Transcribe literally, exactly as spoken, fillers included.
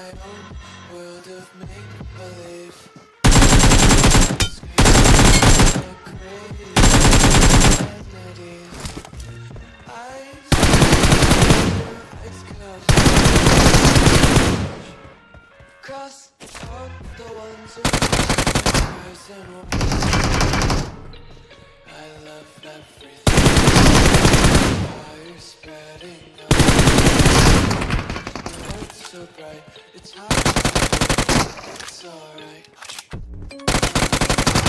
own world of make-believe. Cross out the ones who I love everything. Fire spreading out. It's so bright, it's hot, it's alright.